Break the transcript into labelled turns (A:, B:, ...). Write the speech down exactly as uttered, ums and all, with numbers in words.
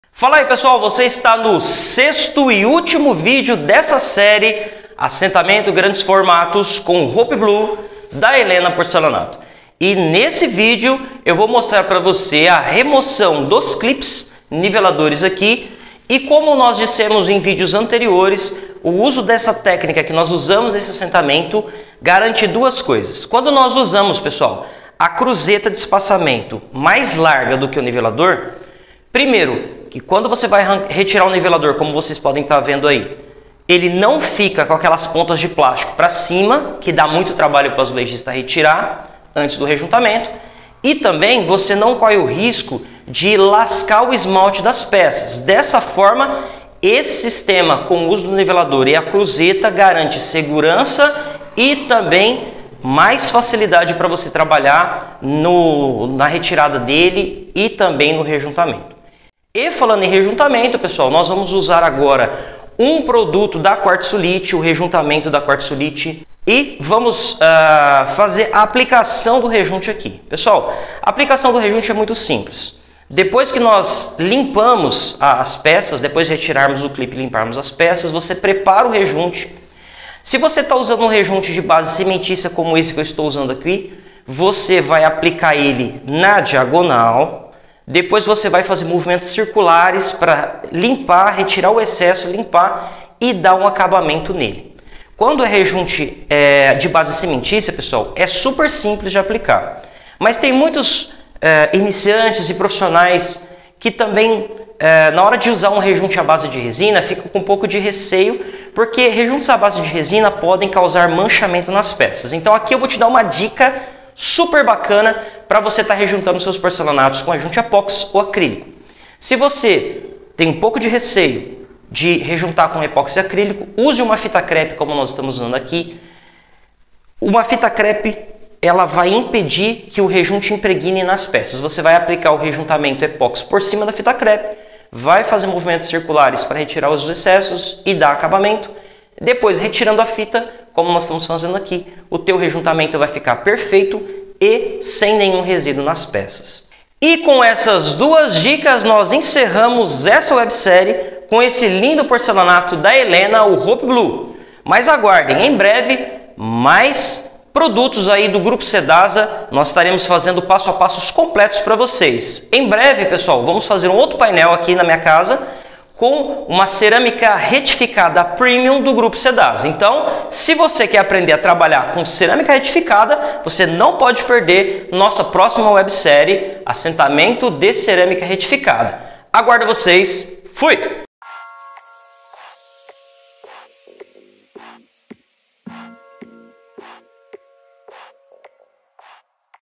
A: Fala aí pessoal, você está no sexto e último vídeo dessa série Assentamento Grandes Formatos com Hope Blue da Helena Porcelanato. E nesse vídeo eu vou mostrar para você a remoção dos clips niveladores aqui e como nós dissemos em vídeos anteriores, o uso dessa técnica que nós usamos nesse assentamento garante duas coisas. Quando nós usamos, pessoal, a cruzeta de espaçamento mais larga do que o nivelador, primeiro, que quando você vai retirar o nivelador, como vocês podem estar vendo aí, ele não fica com aquelas pontas de plástico para cima, que dá muito trabalho para o azulejista retirar antes do rejuntamento. E também você não corre o risco de lascar o esmalte das peças. Dessa forma, esse sistema com o uso do nivelador e a cruzeta garante segurança e também mais facilidade para você trabalhar no, na retirada dele e também no rejuntamento. E falando em rejuntamento, pessoal, nós vamos usar agora um produto da Quartzolite, o rejuntamento da Quartzolite, e vamos uh, fazer a aplicação do rejunte aqui. Pessoal, a aplicação do rejunte é muito simples. Depois que nós limpamos as peças, depois de retirarmos o clipe e limparmos as peças, você prepara o rejunte. Se você está usando um rejunte de base cimentícia como esse que eu estou usando aqui, você vai aplicar ele na diagonal. Depois você vai fazer movimentos circulares para limpar, retirar o excesso, limpar e dar um acabamento nele. Quando é rejunte é, de base cimentícia, pessoal, é super simples de aplicar. Mas tem muitos é, iniciantes e profissionais que também, é, na hora de usar um rejunte à base de resina, ficam com um pouco de receio, porque rejuntes à base de resina podem causar manchamento nas peças. Então aqui eu vou te dar uma dica super bacana para você estar tá rejuntando seus porcelanatos com rejunte epóxi ou acrílico. Se você tem um pouco de receio de rejuntar com epóxi acrílico, use uma fita crepe como nós estamos usando aqui. Uma fita crepe, ela vai impedir que o rejunte impregne nas peças. Você vai aplicar o rejuntamento epóxi por cima da fita crepe, vai fazer movimentos circulares para retirar os excessos e dar acabamento. Depois, retirando a fita, como nós estamos fazendo aqui, o teu rejuntamento vai ficar perfeito e sem nenhum resíduo nas peças. E com essas duas dicas, nós encerramos essa websérie com esse lindo porcelanato da Helena, o Hope Blue. Mas aguardem, em breve, mais produtos aí do Grupo Cedasa. Nós estaremos fazendo passo a passos completos para vocês. Em breve, pessoal, vamos fazer um outro painel aqui na minha casa, com uma cerâmica retificada premium do Grupo Cedasa. Então, se você quer aprender a trabalhar com cerâmica retificada, você não pode perder nossa próxima websérie, Assentamento de Cerâmica Retificada. Aguardo vocês. Fui!